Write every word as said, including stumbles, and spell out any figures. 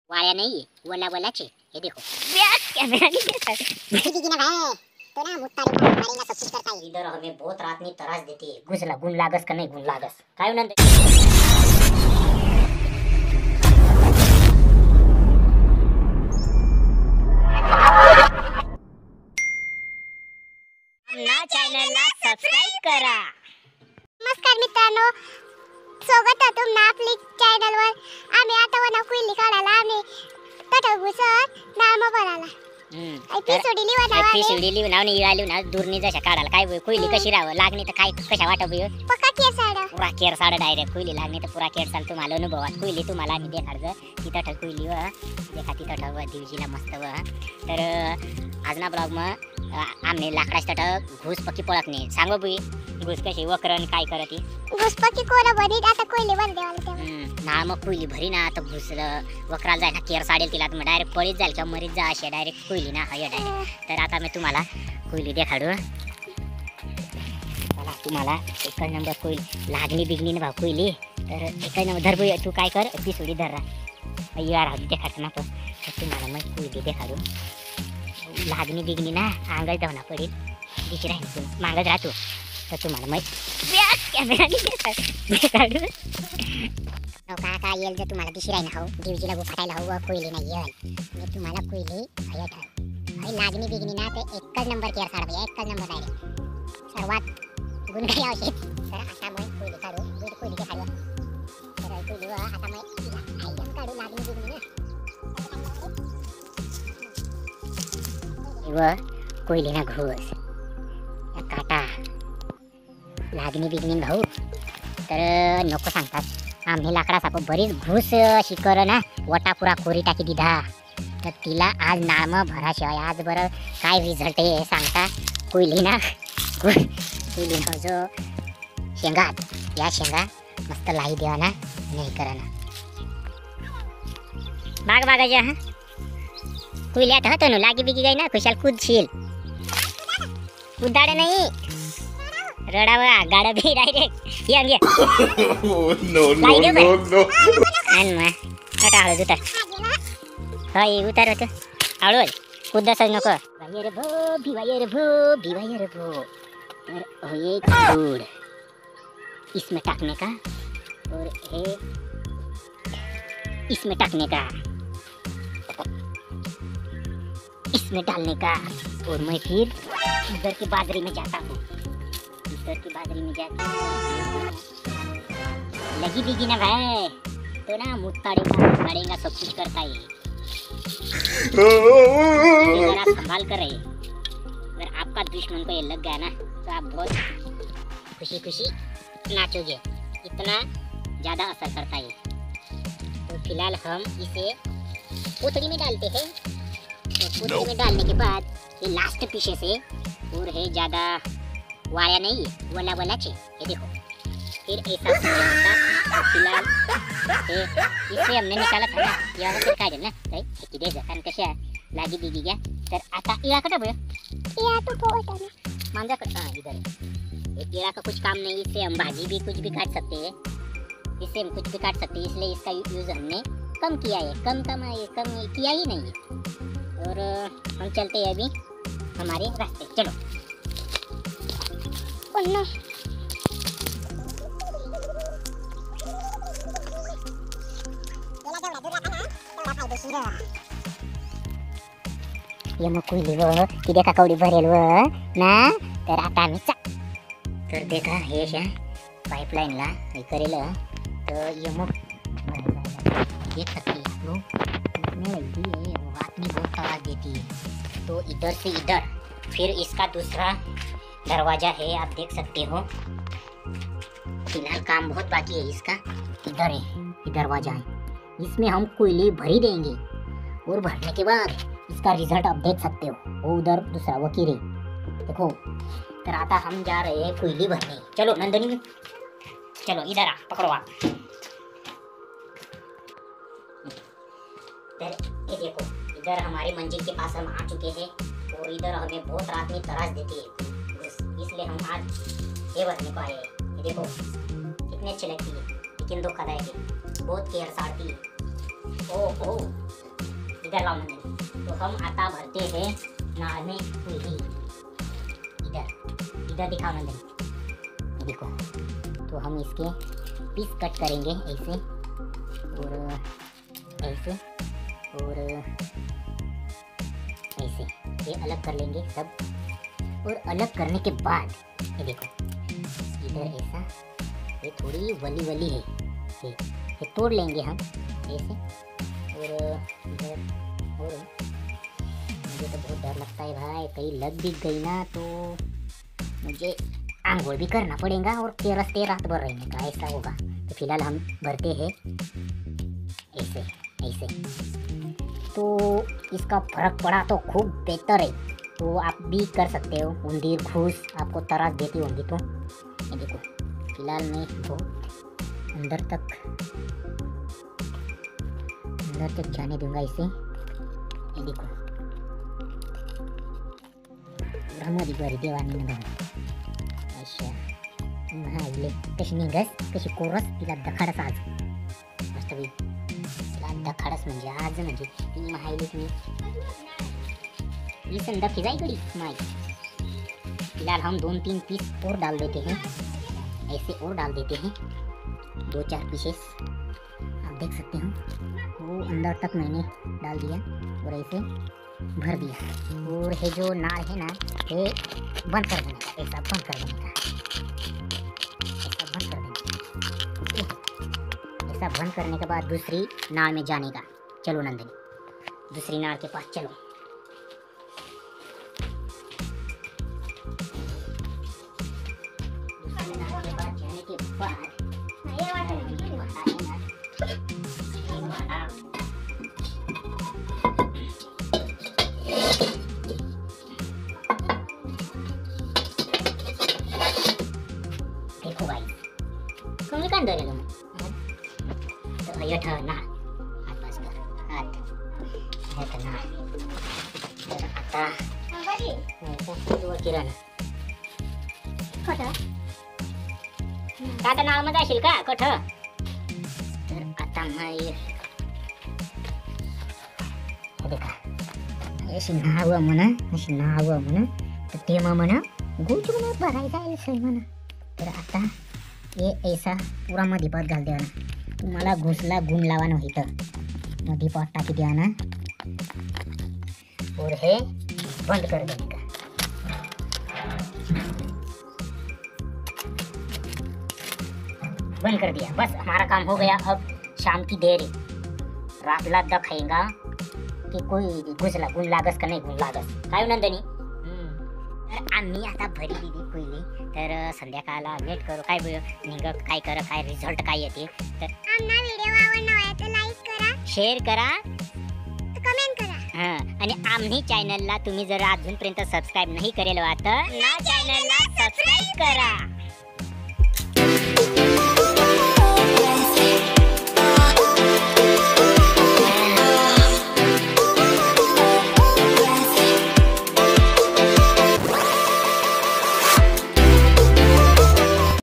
Via नहीं वला वला चे ये देखो कैमरा नहीं देता तो ना मुत्तारी मारेगा सब कुछ करता है। इधर हमें बहुत रात में त्रास देती है। घुसला गुण लागस का नहीं गुण लागस काय म्हणते आमना चॅनलला सबस्क्राइब करा। नमस्कार मित्रांनो, स्वागत आहे तुमचं आपल्या चॅनलवर। आम्ही आता वना कुइली काढायला आम्ही तटघुसत नाम भरायला एपिसोड लिहून एपिसोड लिहून नाव नाही लिहून ना दूरनी जशा काढायला काय कुइली कशी राहावं लागणी तर काय कशा वाटप पक्का केर साडा पुरा केर साडा डायरेक्ट कुइली लागणी तर पुरा केर साल तुम्हाला अनुभवात कुइली तुम्हाला आम्ही देखाडचं तिथं ठक कुइली व देखा तिथं ठक व दिवशीला मस्त व तर आज ना ब्लॉग मग आम्ही लाकडाच तट घुस पक्की पळत नाही सांगो बुई घुस कशी वकरण काय करती घुस पक्की कोरा भरी आता कोयले बंद देवाला तेव्हा ना मग कुइली भरी ना आता घुस वकराला जाय ना केर साडेल तिला मग डायरेक्ट पळीत जाईल किंवा मरीत जा असे डायरेक्ट कुइली ना हय डायरेक्ट तर आता मी तुम्हाला कुइली देखाडू चला तुम्हाला एक नंबर कुइली लागणी बिगणी ना भाऊ कुइली तर एक नंबर धर बुई तू काय कर पिसुडी धर यार देखाडतो ना पण तर तुम्हाला मग कुइली देखाडू लागणी बिगणी ना अंगल धावना पडेल दिशी राहील तू मागत राहतो तर तुम्हाला मग कैमरा नहीं देता हो का का येईल जर तुम्हाला दिशी राहील हो दिवजीला फटायला हवं कोयली नाही येईल मी तुम्हाला कोयली हय ठेव हय लागणी बिगणी ना ते एकच नंबर केअर साड भैया एकच नंबर डायरेक्ट सर्वात गुणकारी आवश्यक तर आता मग कोयली काढू दूध कोयली काढू तर कोयली व आता मग आयम काढू लागणी बिगणी ना व कोयली ना घुस काटा लागणी बिगणी भाऊ तर नको सांगतात आम्ही लाकडा साप बरीच घुस शिकर ना वटापुरा कोरी टाकी दिधा तर तिला आज नाम भराशिवाय आज बरं काय रिझल्ट आहे सांगता कोयली ना कोयली ना जो शेंगात या शेंगा मस्त लाई देवा ना नाही करा ना बाग बागाच्या हा कोयली आठवतो ना लागी बिगी गई ना खुशाल कूदशील कुदाडे नाही रडावा गाडा भी डायरेक्ट ये अंगे नो नो नो नो अन मा आता हळू उतर हाय उतर होत हळू कुदस नको वायर भो भिवायर भो भिवायर भो और ये दूध इसमें टाकने का और ये इसमें टाकने का इसमें डालने का और मैं फिर इधर की बाजरी में जाता हूँ इधर की बाजरी में जाता हूँ लगी बिगी ना भाई तो ना मुत्ताड़ेगा पड़ेगा सब कुछ करता है अगर आप संभाल कर रहे अगर आपका दुश्मन को ये लग गया ना तो आप बहुत खुशी खुशी नाचोगे इतना ज़्यादा असर करता है तो फिलहाल हम इसे पोतड़ी में डालते हैं तो पोतड़ी में डालने के बाद ये लास्ट पीछे से और है ज़्यादा वाया नहीं वला वला चे ये देखो फिर ऐसा होता फिलहाल इसे हमने निकाला था ना यार फिर काय ना काय किती जकान कशा लागी बिगी गया तर आता इरा कटा बयो या तो पोटा ना मांजा कटा इधर एक इरा का कुछ काम नहीं इससे हम भाजी भी कुछ भी काट सकते हैं इससे हम कुछ भी काट सकते हैं इसलिए इसका यूज हमने कम किया है कम कम है कम किया ही नहीं है और हम चलते हैं अभी हमारे रास्ते चलो पन्ना ये मग कुइली व ती देखा कवडी भरेल व ना तर आता आम्ही चा तर देखा हे अशा पाईपलाईनला हे करेल तर ये मग देख सकते हैं आप लोग इसमें लगी है वाटनी बहुत आवाज देती है तो इधर से इधर फिर इसका दूसरा दरवाजा है आप देख सकते हो फिलहाल काम बहुत बाकी है इसका इधर है ये दरवाजा है इसमें हम कोयले भरी देंगे और भरने के बाद इसका रिजल्ट आप देख सकते हो वो उधर दूसरा वो किरे देखो तर आता हम जा रहे हैं कोयली भरने चलो नंदनी चलो इधर आ पकड़ो आप ये देखो इधर हमारी मंजिल के पास हम आ चुके हैं और इधर हमें बहुत रात में त्रास देती है इसलिए हम आज ये भरने को आए हैं ये देखो कितने अच्छे लगती है लेकिन धोखादायक है बहुत केयर साड़ती है ओ ओ इधर लाओ नंदनी। तो हम आता भरते हैं नाल में कोयली। इधर इधर दिखाओ नंदनी, ये देखो। तो हम इसके पीस कट करेंगे ऐसे और ऐसे और ऐसे, ये अलग कर लेंगे सब। और अलग करने के बाद ये देखो इधर ऐसा, ये थोड़ी वली वली है, ये, ये तोड़ लेंगे हम ऐसे। और इधर और मुझे तो बहुत डर लगता है भाई, कहीं लग भी गई ना तो मुझे आंघोल भी करना पड़ेगा और तेरसते रात भर रहने का, ऐसा होगा। तो फिलहाल हम भरते हैं ऐसे ऐसे। तो इसका फर्क पड़ा तो खूब बेहतर है, तो आप भी कर सकते हो। उंदीर घूस आपको तरास देती होंगी तो ये देखो। फिलहाल मैं बहुत अंदर तक अंदर तक जाने दूंगा इसे, ये देखो। ब्रह्मदी बरी देवानी न अच्छा महाले कशी निघस कशी कोरस तिला दखाडस आज मस्त बी तिला दखाडस म्हणजे आज म्हणजे ती महाईलीच मी ये संदा फिजाई गड़ी माई। फिलहाल हम दोन तीन पीस और डाल देते हैं, ऐसे और डाल देते हैं दो चार पीसेस। आप देख सकते हो वो अंदर तक मैंने डाल दिया और ऐसे भर दिया। और ये जो नाड़ है ना, ये बंद कर देने का, ऐसा बंद कर देने का, ऐसा बंद कर देने का। ऐसा बंद करने के बाद दूसरी नाड़ में जाने का। चलो नंदिनी दूसरी नाड़ के पास चलो। दूसरी नाड़ के पास जाने के बाद देखो भाई कमी कान धरे तुम तो यठ ना हात पास कर हात यठ ना तर आता ऐसा किरण कठ आता नाळ मध्ये असेल का कठ। तर आता मग देखा अशी नाव म्हणा अशी नाव म्हणा तर ते मग म्हणा गोच म्हणा भरायचा आहे म्हणा। तर आता ये ऐसा पूरा मध्ये पात घाल द्या ना, तुम्हाला घुसला गुण लावा नाही तर मध्ये पात टाकी द्या ना और हे बंद कर देने का। बंद कर दिया, बस हमारा काम हो गया। अब शाम की देर है, रात ला द खाएगा की कोई घुसला गुण लागस का नाही गुण लागस काय नंदनी। तर आम्ही आता भरी दिली कोयली, तर संध्याकाळला वेट करू काय निघ काय कर काय रिझल्ट काय येते। तर आमना व्हिडिओ आवडला तर लाईक करा, शेअर करा, कमेंट करा। हां आणि आम्ही चॅनलला तुम्ही जर अजूनपर्यंत सबस्क्राईब नाही करेल तर ना चॅनलला सबस्क्राईब करा।